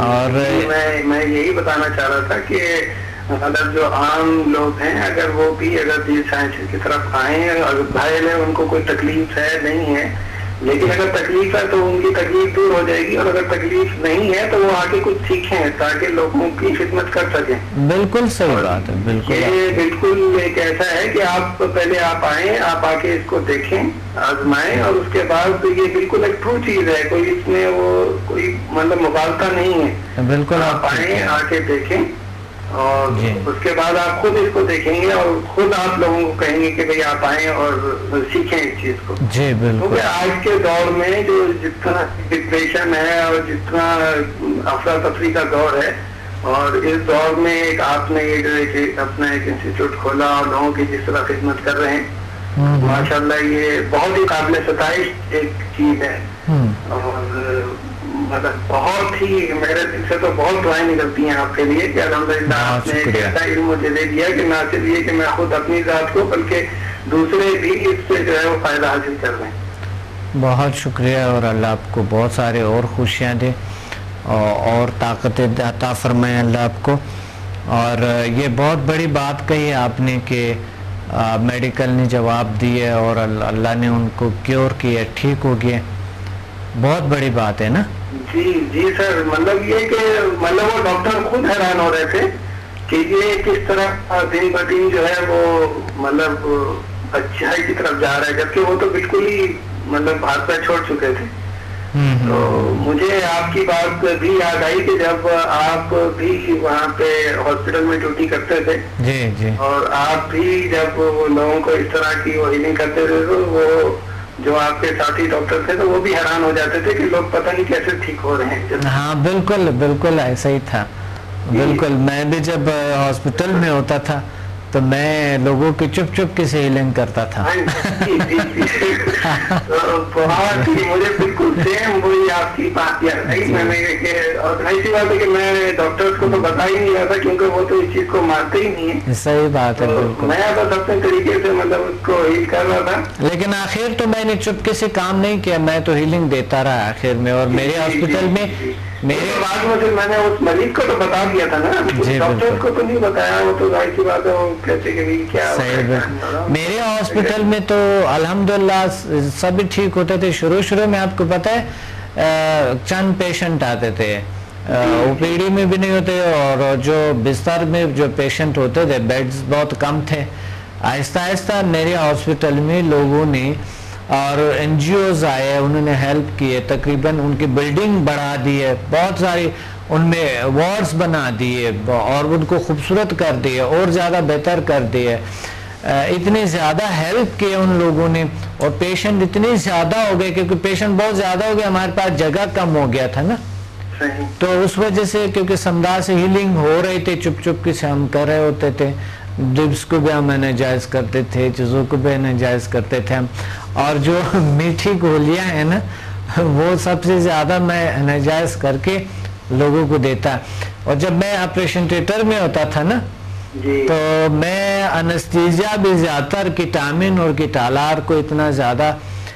اور میں یہی بتانا چاہ رہا تھا کہ اگر جو عام لوگ ہیں اگر وہ بھی اگر سائنس کی طرف آئیں، اگر ظاہر ہے ان کو کوئی تکلیف ہے نہیں ہے، لیکن اگر تکلیف ہے تو ان کی تکلیف دور ہو جائے گی، اور اگر تکلیف نہیں ہے تو وہ آگے کچھ سیکھیں تاکہ لوگوں کی خدمت کر سکیں۔ بالکل صحیح بات ہے، بالکل یہ بالکل ایک ایسا ہے کہ آپ پہلے آپ آئیں، آپ آ کے اس کو دیکھیں، آزمائیں، اور اس کے بعد یہ بالکل ایک ٹرو چیز ہے، کوئی اس میں وہ کوئی مطلب مغالطہ نہیں ہے۔ بالکل آپ آئیں، آ کے دیکھیں، اور اس کے بعد آپ خود اس کو دیکھیں گے اور خود آپ لوگوں کو کہیں گے کہ بھئی آپ آئیں اور سیکھیں اس چیز کو۔ جی بالکل، کیونکہ آج کے دور میں جو جتنا ڈپریشن ہے اور جتنا افراتفری کا دور ہے، اور اس دور میں ایک آپ نے یہ جو اپنا ایک انسٹیٹیوٹ کھولا اور لوگوں کی جس طرح خدمت کر رہے ہیں، ماشاءاللہ یہ بہت ہی قابل ستائش ایک چیز ہے، اور مطلب بہت ہی میرے دل سے تو بہت دعائیں نکلتی ہیں آپ کے لیے کہ الحمدللہ آپ نے ایک ایسا علم مجھے دے دیا کہ نہ صرف یہ کہ میں خود اپنی ذات کو بلکہ دوسرے بھی اس سے جو ہے وہ فائدہ حاصل کر رہے ہیں۔ بہت شکریہ، اور اللہ آپ کو بہت سارے اور خوشیاں دے اور طاقت عطا فرمائے اللہ آپ کو۔ اور یہ بہت بڑی بات کہی آپ نے کہ میڈیکل نے جواب دیے اور اللہ نے ان کو کیور کیا، ٹھیک ہو گیا، بہت بڑی بات ہے نا۔ جی سر، مطلب یہ کہ مطلب وہ ڈاکٹر خود حیران ہو رہے تھے کہ یہ کس طرح دن بدن جو ہے وہ مطلب اچھائی کی طرف جا رہا ہے، جبکہ وہ تو بالکل ہی مطلب ہاتھ پیر چھوڑ چکے تھے۔ تو مجھے آپ کی بات بھی یاد آئی کہ جب آپ بھی وہاں پہ ہاسپٹل میں ڈیوٹی کرتے تھے، جی، اور آپ بھی جب وہ لوگوں کو اس طرح کی وہ ہیلنگ کرتے تھے تو وہ جو آپ کے ساتھی ڈاکٹر تھے تو وہ بھی حیران ہو جاتے تھے کہ لوگ پتہ نہیں کیسے ٹھیک ہو رہے ہیں۔ ہاں بالکل ایسا ہی تھا، بالکل۔ میں بھی جب ہاسپٹل میں ہوتا تھا تو میں لوگوں کی چپ کے سے ہیلنگ کرتا تھا۔ بہت ہی مجھے بالکل سیم وہی آپ کی بات یاد آئی، میں نے اور ایسی بات ہے کہ میں ڈاکٹرز کو تو بتا ہی نہیں رہا تھا کیونکہ وہ تو اس چیز کو مانتے ہی نہیں ہے۔ صحیح بات ہے، بالکل۔ میں بس اپنے طریقے سے مطلب اس کو ہیل کر رہا تھا، لیکن آخر تو میں نے چپکے سے کام نہیں کیا، میں تو ہیلنگ دیتا رہا آخر میں، اور میرے ہاسپٹل میں میرے بعد میں پھر میں نے اس مریض کو تو بتا دیا تھا نا، ڈاکٹر کو تو نہیں بتایا، وہ تو ظاہر سی بات ہے وہ کہتے کہ کیا میرے ہاسپٹل میں تو الحمدللہ سب ٹھیک ہوتے تھے۔ شروع میں آپ کو پتہ ہے چند پیشنٹ آتے تھے، او پی ڈی میں بھی نہیں ہوتے، اور جو بستر میں جو پیشنٹ ہوتے تھے بیڈز بہت کم تھے۔ آہستہ میرے ہاسپٹل میں لوگوں نے اور این جی اوز آئے، انہوں نے ہیلپ کیے، تقریباً ان کی بلڈنگ بڑھا دی ہے، بہت ساری ان میں وارڈز بنا دیے اور ان کو خوبصورت کر دیے اور زیادہ بہتر کر دیے۔ اتنی زیادہ ہیلپ کی ان لوگوں نے، اور پیشنٹ اتنے زیادہ ہو گئے کیونکہ پیشنٹ بہت زیادہ ہو گئے، ہمارے پاس جگہ کم ہو گیا تھا نا، تو اس وجہ سے کیونکہ سمدھا سے ہیلنگ ہو رہی تھی، چپ کے سے ہم کر رہے ہوتے تھے، ڈبس کو بھی ہم انرجائز کرتے تھے، چیزوں کو بھی انرجائز کرتے تھے ہم، اور جو میٹھی گولیاں ہیں نا وہ سب سے زیادہ میں انرجائز کر کے لوگوں کو دیتا۔ اور جب میں آپریشن تھیٹر میں ہوتا تھا نا تو میں انستیزیا بھی زیادہ تر کیٹامن اور کیٹالار کو اتنا زیادہ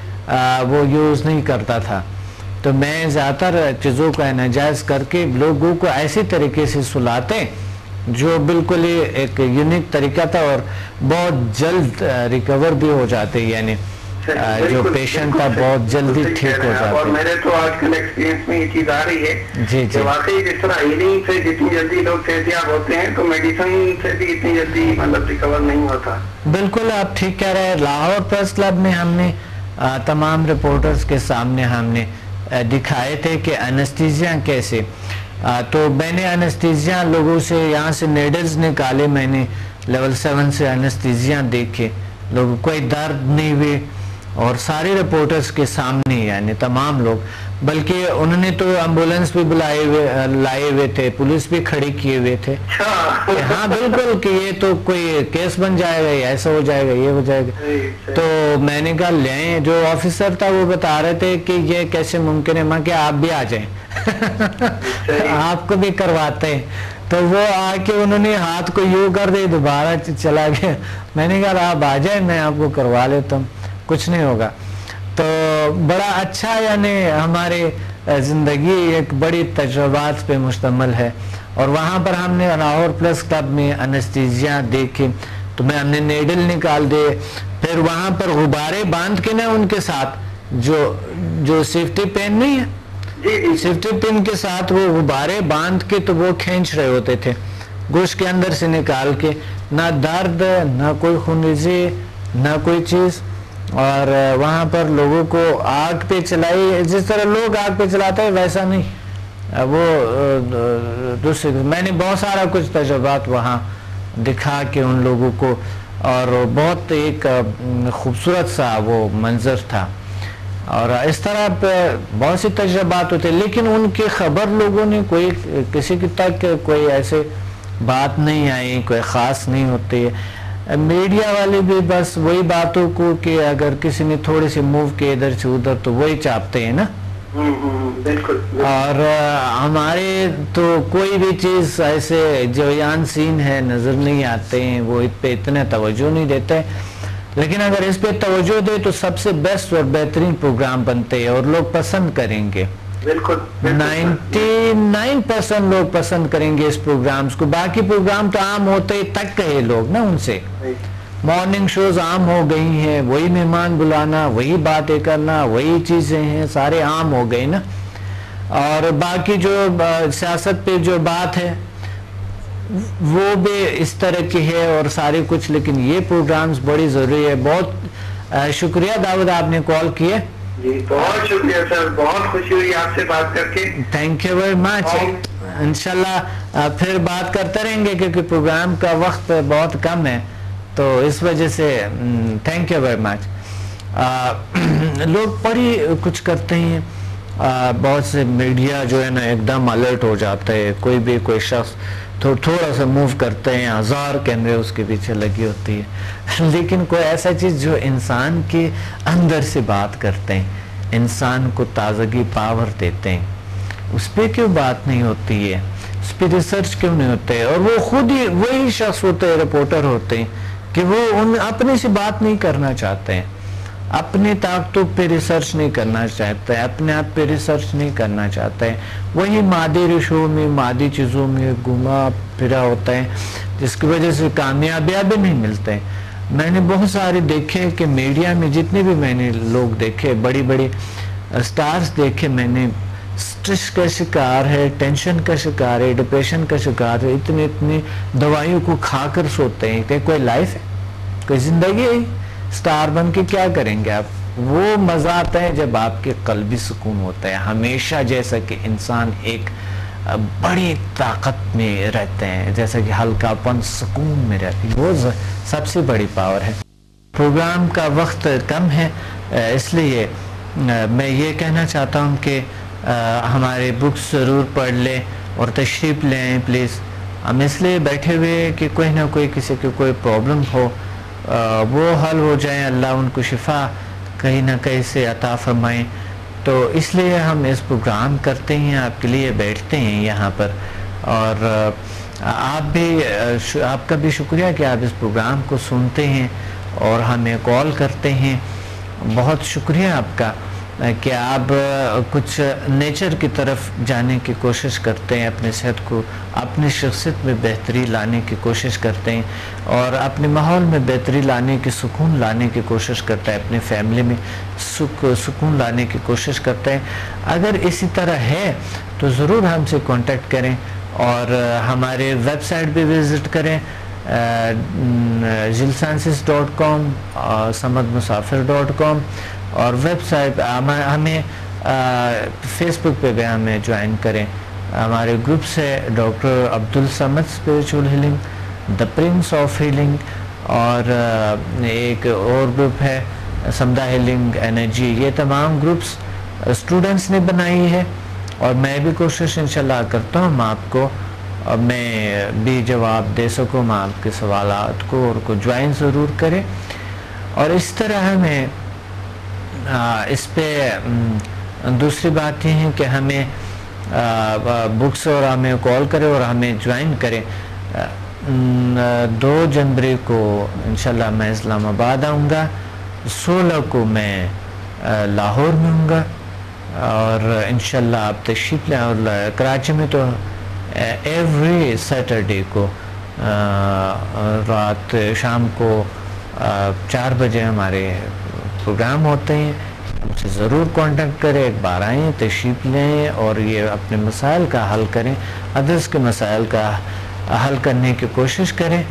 وہ یوز نہیں کرتا تھا، تو میں زیادہ تر چیزوں کو انرجائز کر کے لوگوں کو ایسی طریقے سے سلاتے جو بالکل ہی ایک یونیک طریقہ تھا، اور بہت جلد ریکور بھی ہو جاتے، یعنی جو پیشنٹ تھا بہت جلدی ٹھیک ہو جاتا۔ اور میرے تو آج کل ایکسپیرینس میں یہ چیز آ رہی ہے کہ واقعی جس طرح ہیلنگ سے جتنی جلدی لوگ صحت یاب ہوتے ہیں تو میڈیسن سے بھی اتنی جلدی مطلب ریکور نہیں ہوتا۔ بالکل آپ ٹھیک کہہ رہے ہیں۔ لاہور پریس کلب میں ہم نے تمام رپورٹرز کے سامنے ہم نے دکھائے تھے کہ انستیزیا کیسے، تو میں نے انستیزیا لوگوں سے یہاں سے نیڈلز نکالے، میں نے لیول 7 سے انستیزیا دیکھے، لوگوں کوئی درد نہیں ہوئے، اور سارے رپورٹرز کے سامنے، یعنی تمام لوگ، بلکہ انہوں نے تو ایمبولینس بھی لائے ہوئے تھے، پولیس بھی کھڑی کیے ہوئے تھے، ہاں بالکل کہ یہ تو کوئی کیس بن جائے گا، ایسا ہو جائے گا، یہ ہو جائے گا۔ تو میں نے کہا لیں، جو آفیسر تھا وہ بتا رہے تھے کہ یہ کیسے ممکن ہے، میں کہ آپ بھی آ جائیں آپ کو بھی کرواتے ہیں۔ تو وہ آ کے انہوں نے ہاتھ کو یوں کر دے، دوبارہ چلا گیا۔ میں نے کہا آپ آ جائیں، میں آپ کو کروا لیتا ہوں، کچھ نہیں ہوگا۔ تو بڑا اچھا، یعنی ہمارے زندگی ایک بڑی تجربات پہ مشتمل ہے. اور وہاں پر ہم نے لاہور پلس کلب میں انستیزیا دیکھے تو ہم نے نیڈل نکال دیے. پھر وہاں پر غبارے باندھ کے نا ان کے ساتھ جو سیفٹی پین نہیں ہے, سیفٹی پن کے ساتھ وہ غبارے باندھ کے تو وہ کھینچ رہے ہوتے تھے گوشت کے اندر سے نکال کے. نہ درد, نہ کوئی خونریزی, نہ کوئی چیز. اور وہاں پر لوگوں کو آگ پہ چلائی, جس طرح لوگ آگ پہ چلاتے ہیں ویسا نہیں. وہ دوسرے میں نے بہت سارا کچھ تجربات وہاں دکھا کے ان لوگوں کو, اور بہت ایک خوبصورت سا وہ منظر تھا. اور اس طرح پہ بہت سی تجربات ہوتے, لیکن ان کی خبر لوگوں نے کوئی کسی کی تک کوئی ایسے بات نہیں آئی, کوئی خاص نہیں ہوتی. میڈیا والے بھی بس وہی باتوں کو کہ اگر کسی نے تھوڑے سے موو کیے ادھر سے ادھر تو وہی چاپتے ہیں نا. بالکل. اور ہمارے تو کوئی بھی چیز ایسے جو یان سین ہے نظر نہیں آتے ہیں, وہ اس پہ اتنے توجہ نہیں دیتے. لیکن اگر اس پہ توجہ دے تو سب سے بیسٹ اور بہترین پروگرام بنتے ہیں اور لوگ پسند کریں گے. بالکل 99% لوگ پسند کریں گے اس پروگرامز کو. باقی پروگرام تو عام ہوتے تک کہے لوگ نا ان سے. مارننگ شوز عام ہو گئی ہیں, وہی مہمان بلانا, وہی باتیں کرنا, وہی چیزیں ہیں, سارے عام ہو گئے نا. اور باقی جو سیاست پہ جو بات ہے وہ بھی اس طرح کی ہے اور سارے کچھ, لیکن یہ پروگرامز بڑی ضروری ہے. بہت شکریہ داؤد آپ نے کال کیے. جی بہت شکریہ سر, بہت خوشی ہوئی آپ سے بات کر کے. Thank you very much. انشاءاللہ پھر بات کرتے رہیں گے کیونکہ پروگرام کا وقت بہت کم ہے, تو اس وجہ سے تھینک یو ویری مچ. لوگ بڑی کچھ کرتے ہیں, بہت سے میڈیا جو ہے نا ایک دم الرٹ ہو جاتا ہے. کوئی شخص تھوڑا سا موو کرتے ہیں, ہزار کیمرے اس کے پیچھے لگی ہوتی ہے. لیکن کوئی ایسا چیز جو انسان کے اندر سے بات کرتے ہیں, انسان کو تازگی پاور دیتے ہیں, اس پہ کیوں بات نہیں ہوتی ہے, اس پہ ریسرچ کیوں نہیں ہوتے ہے. اور وہ خود ہی وہی شخص ہوتے ہیں, رپورٹر ہوتے ہیں کہ وہ اپنے سے بات نہیں کرنا چاہتے ہیں, اپنی طاقتوں پہ ریسرچ نہیں کرنا چاہتے ہیں, اپنے آپ پہ ریسرچ نہیں کرنا چاہتے ہیں. وہی مادی رشوں میں, مادی چیزوں میں گھما پھرا ہوتا ہے, جس کی وجہ سے کامیابیاں بھی نہیں ملتے ہیں. میں نے بہت سارے دیکھے کہ میڈیا میں جتنے بھی میں نے لوگ دیکھے, بڑی بڑی سٹارز دیکھے میں نے, سٹریس کا شکار ہے, ٹینشن کا شکار ہے, ڈپریشن کا شکار ہے, اتنی دوائیوں کو کھا کر سوتے ہیں. کہ کوئی لائف ہے, کوئی زندگی ہے؟ سٹار بن کے کیا کریں گے آپ؟ وہ مزہ آتا ہے جب آپ کے قلبی سکون ہوتا ہے ہمیشہ, جیسا کہ انسان ایک بڑی طاقت میں رہتے ہیں, جیسا کہ ہلکا پن سکون میں رہتی ہے, وہ سب سے بڑی پاور ہے. پروگرام کا وقت کم ہے, اس لیے میں یہ کہنا چاہتا ہوں کہ ہمارے بکس ضرور پڑھ لیں اور تشریف لیں پلیز. ہم اس لیے بیٹھے ہوئے کہ کوئی نہ کوئی کسی کو کوئی پرابلم ہو وہ حل ہو جائیں, اللہ ان کو شفا کہیں نہ کہیں سے عطا فرمائیں. تو اس لیے ہم اس پروگرام کرتے ہیں, آپ کے لیے بیٹھتے ہیں یہاں پر. اور آپ کا بھی شکریہ کہ آپ اس پروگرام کو سنتے ہیں اور ہمیں کال کرتے ہیں. بہت شکریہ آپ کا کہ آپ کچھ نیچر کی طرف جانے کی کوشش کرتے ہیں, اپنے صحت کو, اپنی شخصیت میں بہتری لانے کی کوشش کرتے ہیں, اور اپنے ماحول میں بہتری لانے کی, سکون لانے کی کوشش کرتے ہیں, اپنے فیملی میں سکون لانے کی کوشش کرتے ہیں. اگر اسی طرح ہے تو ضرور ہم سے کانٹیکٹ کریں اور ہمارے ویب سائٹ بھی وزٹ کریں, jilsciences.com, samadmusafir.com, اور ویب سائٹ ہمیں فیس بک پہ بھی ہمیں جوائن کریں. ہمارے گروپس ہے doctor Abdussamad spiritual healing, the prince of healing, اور ایک اور گروپ ہے سمدھا ہیلنگ انرجی. یہ تمام گروپس اسٹوڈنٹس نے بنائی ہے, اور میں بھی کوشش انشاءاللہ کرتا ہوں آپ کو میں بھی جواب دے سکوں آپ کے سوالات کو, اور کو جوائن ضرور کریں. اور اس طرح ہمیں اس پہ دوسری بات یہ ہے کہ ہمیں بکس اور ہمیں کال کرے اور ہمیں جوائن کرے. 2 جنوری کو انشاءاللہ میں اسلام آباد آؤں گا, 16 کو میں لاہور میں ہوں گا, اور انشاءاللہ آپ تشریف لیں. اور کراچی میں تو ایوری سیٹرڈے کو رات شام کو 4 بجے ہمارے پروگرام ہوتے ہیں. ہم سے ضرور کانٹیکٹ کریں, ایک بار آئیں, تشریف لیں اور یہ اپنے مسائل کا حل کریں, ادرس کے مسائل کا حل کرنے کی کوشش کریں.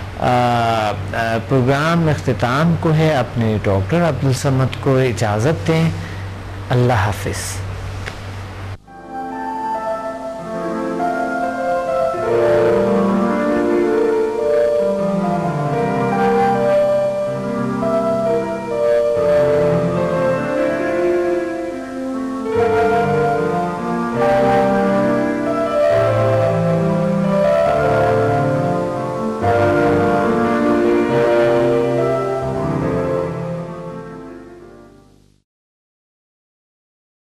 پروگرام اختتام کو ہے اپنے ڈاکٹر عبدالصمد کو اجازت دیں. اللہ حافظ.